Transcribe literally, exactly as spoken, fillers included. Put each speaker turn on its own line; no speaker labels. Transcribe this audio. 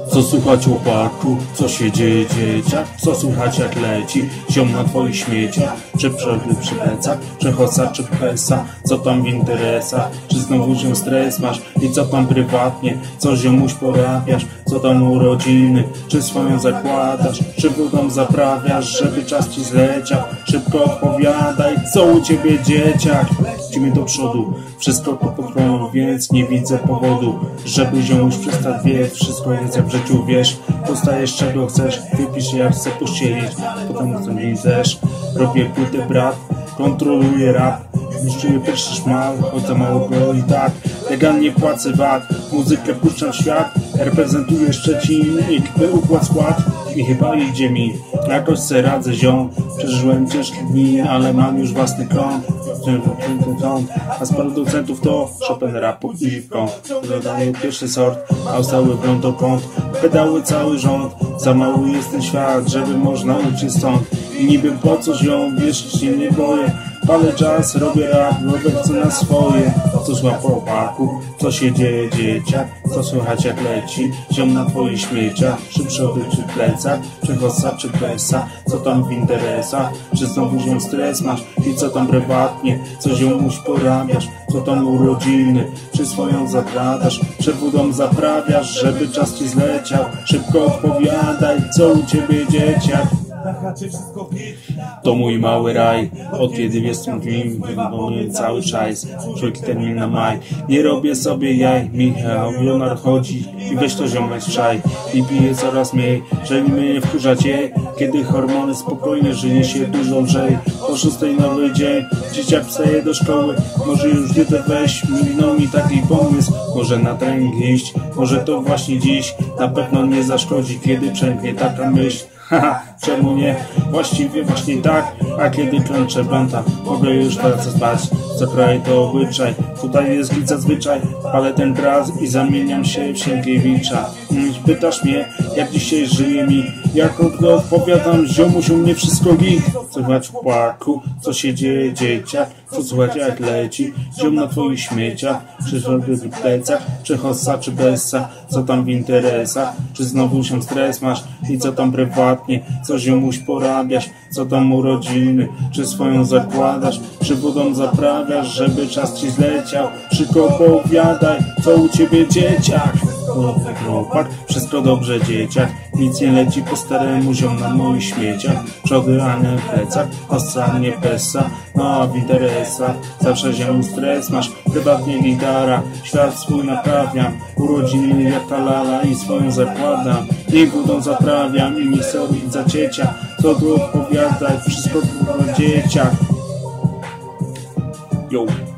Co słychać chłopaku, co się dzieje dzieciak? Co słychać jak leci ziom na twoich śmieciach? Czy przody przy plecach, czy hosa, czy pesa? Co tam w interesach? Czy znowu się stres masz? I co tam prywatnie? Co ziomuś porabiasz? Co tam urodziny? Czy swoją zakładasz? Czy wodą zaprawiasz, żeby czas ci zleciał? Szybko odpowiadaj, co u ciebie dzieciak? Lecimy do przodu, wszystko to pokoju, więc nie widzę powodu, żeby ziomuś przestał wiedzieć. Wszystko jest jak w życiu, wiesz, dostajesz czego chcesz, wypisz jak chcę posiedzieć, potem co nie chcesz. Robię płytę brat, kontroluję rap, niszczymy pierwszy szmal, choć za mało było i tak. Legalnie płacę V A T, muzykę puszczam w świat, reprezentuję Szczecin i kpy układ skład. I chyba idzie mi, jakoś se radzę ziom. Przeżyłem ciężkie dni, ale mam już własny kąt. A z producentów to Chopin rapu i dziwką. Dodaję pierwszy sort, a cały prąd do kąt. Pedały cały rząd, za mały jest ten świat, żeby można uciec stąd. I niby po co ziom, wiesz, się nie boję. Palę czas, robię rap, robię chcę na swoje. Co słychać chłopaku, co się dzieje dzieciak? Co słychać jak leci ziom na twoich śmieciach? Czy przody przy plecach, czy hossa, czy pesa? Co tam w interesach? Czy znowu ziom stres masz? I co tam prywatnie? Co ziomuś porabiasz? Co tam urodziny? Czy swoją zakladasz? Czy wodą zaprawiasz, żeby czas ci zleciał? Szybko odpowiadaj, co u ciebie dzieciak? To mój mały raj, od kiedy jestem w nim, wywołuję cały szajs. Wszelki termin na maj, nie robię sobie jaj. Michał Jonar chodzi i weź to ziomek szaj. I piję coraz mniej, żeby mnie nie wkurzać jej. Kiedy hormony spokojnie, żyje się dużo lżej. Po szóstej nowy dzień, dzieciak wstaje do szkoły. Może już dietę weź, minął mi taki pomysł. Może na trening iść, może to właśnie dziś. Na pewno nie zaszkodzi, kiedy przemknie taka myśl. Haha, czemu nie? Właściwie właśnie tak. A kiedy kończę blanta, mogę już wracać spać. Co kraj to obyczaj, tutaj jest git zazwyczaj. Palę ten graz i zamieniam się w Sienkiewicza. Pytasz mnie, jak dzisiaj żyje mi? Jak odpowiadam, ziomuś u mnie wszystko git. Co słychać chłopaku, co się dzieje dzieciak? Co słychać jak leci ziom na twoich śmieciach? Czy żody w plecach, czy hossa, czy bessa? Co tam w interesach? Czy znowu się stres masz? I co tam prywatnie? Co ziomuś porabiasz? Co tam urodziny? Czy swoją zakładasz? Czy wodą zaprawiasz, żeby czas ci zleciał? Szybko opowiadaj, co u ciebie dzieciak? Chłopak, wszystko dobrze dzieciak. Nic nie leci po staremu ziom na moich śmieciach. Przody, a nie w plecach, hossa, nie pesa. No a w interesach zawsze ziom stres masz. Prywatnie gitara, świat swój naprawiam. Urodziny jak ta lala i swoją zakładam. Niech wodą zaprawiam i nie chcę robić za ciecia. Co tu odpowiadać, wszystko dobrze dzieciak. Yo.